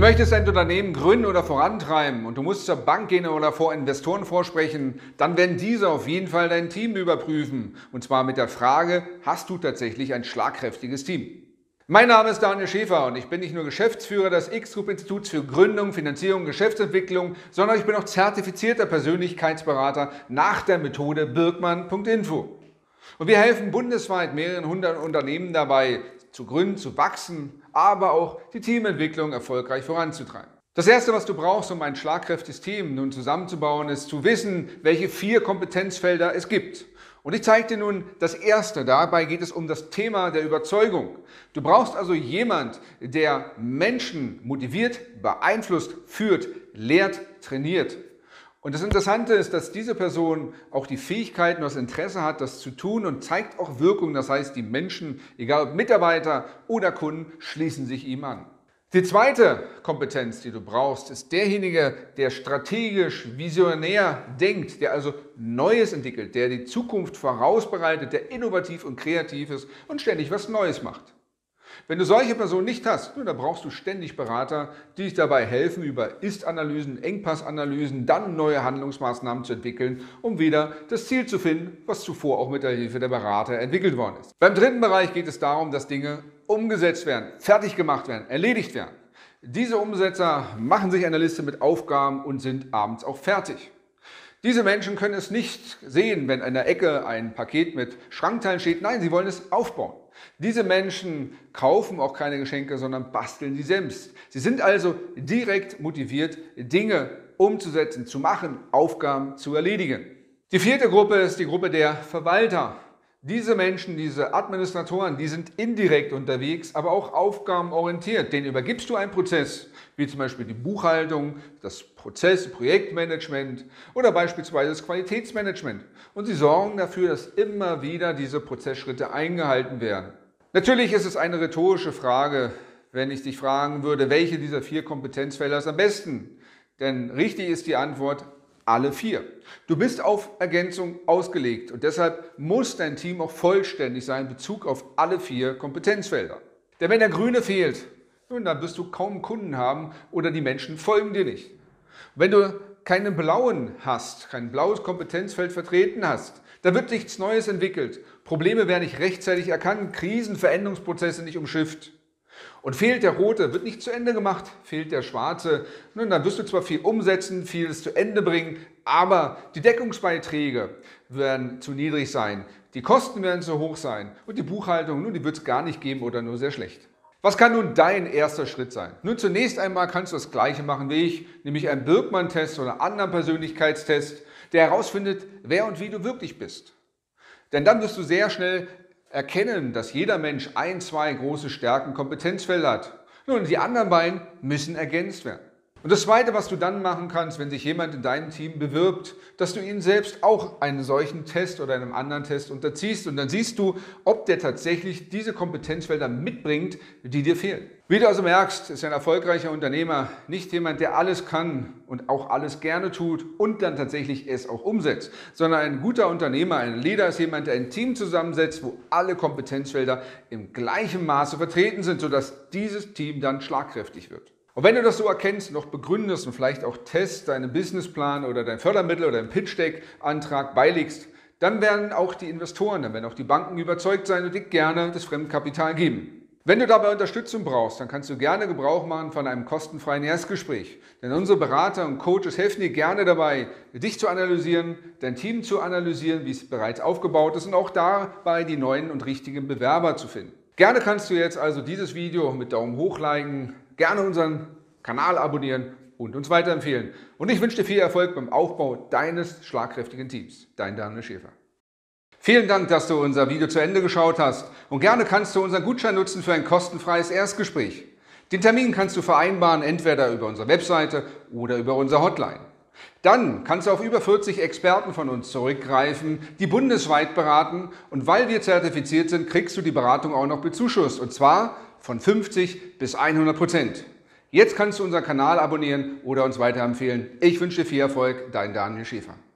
möchtest ein Unternehmen gründen oder vorantreiben und du musst zur Bank gehen oder vor Investoren vorsprechen, dann werden diese auf jeden Fall dein Team überprüfen. Und zwar mit der Frage, hast du tatsächlich ein schlagkräftiges Team? Mein Name ist Daniel Schäfer und ich bin nicht nur Geschäftsführer des X-Group-Instituts für Gründung, Finanzierung und Geschäftsentwicklung, sondern ich bin auch zertifizierter Persönlichkeitsberater nach der Methode Birkmann.info. Und wir helfen bundesweit mehreren hundert Unternehmen dabei, zu gründen, zu wachsen, aber auch die Teamentwicklung erfolgreich voranzutreiben. Das Erste, was du brauchst, um ein schlagkräftiges Team nun zusammenzubauen, ist zu wissen, welche 4 Kompetenzfelder es gibt. Und ich zeige dir nun das Erste. Dabei geht es um das Thema der Überzeugung. Du brauchst also jemand, der Menschen motiviert, beeinflusst, führt, lehrt, trainiert. Und das Interessante ist, dass diese Person auch die Fähigkeiten und das Interesse hat, das zu tun und zeigt auch Wirkung. Das heißt, die Menschen, egal ob Mitarbeiter oder Kunden, schließen sich ihm an. Die zweite Kompetenz, die du brauchst, ist derjenige, der strategisch, visionär denkt, der also Neues entwickelt, der die Zukunft vorausbereitet, der innovativ und kreativ ist und ständig was Neues macht. Wenn du solche Personen nicht hast, dann brauchst du ständig Berater, die dich dabei helfen, über Ist-Analysen, Engpassanalysen, dann neue Handlungsmaßnahmen zu entwickeln, um wieder das Ziel zu finden, was zuvor auch mit der Hilfe der Berater entwickelt worden ist. Beim dritten Bereich geht es darum, dass Dinge umgesetzt werden, fertig gemacht werden, erledigt werden. Diese Umsetzer machen sich eine Liste mit Aufgaben und sind abends auch fertig. Diese Menschen können es nicht sehen, wenn an der Ecke ein Paket mit Schrankteilen steht. Nein, sie wollen es aufbauen. Diese Menschen kaufen auch keine Geschenke, sondern basteln sie selbst. Sie sind also direkt motiviert, Dinge umzusetzen, zu machen, Aufgaben zu erledigen. Die vierte Gruppe ist die Gruppe der Verwalter. Diese Menschen, diese Administratoren, die sind indirekt unterwegs, aber auch aufgabenorientiert. Denen übergibst du einen Prozess, wie zum Beispiel die Buchhaltung, das Projektmanagement oder beispielsweise das Qualitätsmanagement. Und sie sorgen dafür, dass immer wieder diese Prozessschritte eingehalten werden. Natürlich ist es eine rhetorische Frage, wenn ich dich fragen würde, welche dieser 4 Kompetenzfelder ist am besten? Denn richtig ist die Antwort, alle 4. Du bist auf Ergänzung ausgelegt und deshalb muss dein Team auch vollständig sein in Bezug auf alle 4 Kompetenzfelder. Denn wenn der Grüne fehlt, nun, dann wirst du kaum Kunden haben oder die Menschen folgen dir nicht. Wenn du keinen blauen hast, kein blaues Kompetenzfeld vertreten hast, da wird nichts Neues entwickelt. Probleme werden nicht rechtzeitig erkannt, Krisen, Veränderungsprozesse nicht umschifft. Und fehlt der rote, wird nicht zu Ende gemacht, fehlt der schwarze, nun, dann wirst du zwar viel umsetzen, vieles zu Ende bringen, aber die Deckungsbeiträge werden zu niedrig sein, die Kosten werden zu hoch sein und die Buchhaltung, nun, die wird es gar nicht geben oder nur sehr schlecht. Was kann nun dein erster Schritt sein? Nun, zunächst einmal kannst du das Gleiche machen wie ich, nämlich einen Birkmann-Test oder einen anderen Persönlichkeitstest, der herausfindet, wer und wie du wirklich bist. Denn dann wirst du sehr schnell erkennen, dass jeder Mensch 1, 2 große Stärken, Kompetenzfelder hat. Nun, die anderen beiden müssen ergänzt werden. Und das Zweite, was du dann machen kannst, wenn sich jemand in deinem Team bewirbt, dass du ihn selbst auch einen solchen Test oder einem anderen Test unterziehst und dann siehst du, ob der tatsächlich diese Kompetenzfelder mitbringt, die dir fehlen. Wie du also merkst, ist ein erfolgreicher Unternehmer nicht jemand, der alles kann und auch alles gerne tut und dann tatsächlich es auch umsetzt, sondern ein guter Unternehmer, ein Leader ist jemand, der ein Team zusammensetzt, wo alle Kompetenzfelder im gleichen Maße vertreten sind, sodass dieses Team dann schlagkräftig wird. Und wenn du das so erkennst, noch begründest und vielleicht auch test, deinen Businessplan oder dein Fördermittel oder deinen Pitch-Deck-Antrag beilegst, dann werden auch die Investoren, dann werden auch die Banken überzeugt sein und dir gerne das Fremdkapital geben. Wenn du dabei Unterstützung brauchst, dann kannst du gerne Gebrauch machen von einem kostenfreien Erstgespräch. Denn unsere Berater und Coaches helfen dir gerne dabei, dich zu analysieren, dein Team zu analysieren, wie es bereits aufgebaut ist und auch dabei die neuen und richtigen Bewerber zu finden. Gerne kannst du jetzt also dieses Video mit Daumen hoch liken, gerne unseren Kanal abonnieren und uns weiterempfehlen. Und ich wünsche dir viel Erfolg beim Aufbau deines schlagkräftigen Teams. Dein Daniel Schäfer. Vielen Dank, dass du unser Video zu Ende geschaut hast und gerne kannst du unseren Gutschein nutzen für ein kostenfreies Erstgespräch. Den Termin kannst du vereinbaren, entweder über unsere Webseite oder über unsere Hotline. Dann kannst du auf über 40 Experten von uns zurückgreifen, die bundesweit beraten und weil wir zertifiziert sind, kriegst du die Beratung auch noch bezuschusst und zwar von 50 bis 100%. Jetzt kannst du unseren Kanal abonnieren oder uns weiterempfehlen. Ich wünsche dir viel Erfolg, dein Daniel Schäfer.